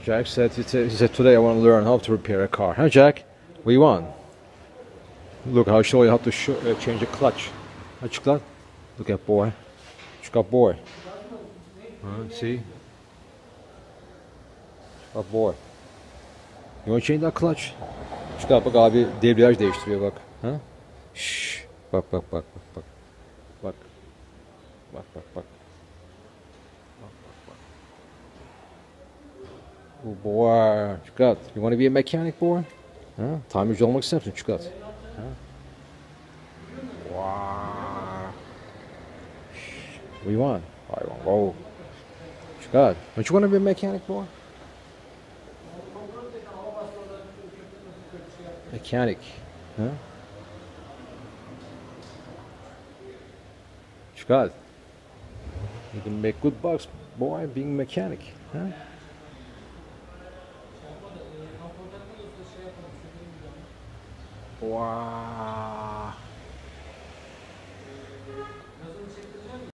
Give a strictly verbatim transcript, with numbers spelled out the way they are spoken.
Jack said, he said, he said today I want to learn how to repair a car. Huh, Jack? What do you want? Look, I'll show you how to sh uh, change a clutch. Huh, Cukulat? Look at boy. Cukulat boy. Huh, see? Cukulat boy. You want to change that clutch? Cukulat bak abi debriyaj değiştiriyor bak. Ha? Şşş. Bak bak bak bak bak. Bak. Bak bak bak. Oh boy, Cukulat, you want to be a mechanic, boy? Huh? Tamirci olmak ister misin Cukulat? Huh? Wow. What do you want? I want go. Cukulat, don't you want to be a mechanic, boy? Mechanic, huh? Cukulat, you can make good bucks, boy, being a mechanic, huh? Wow.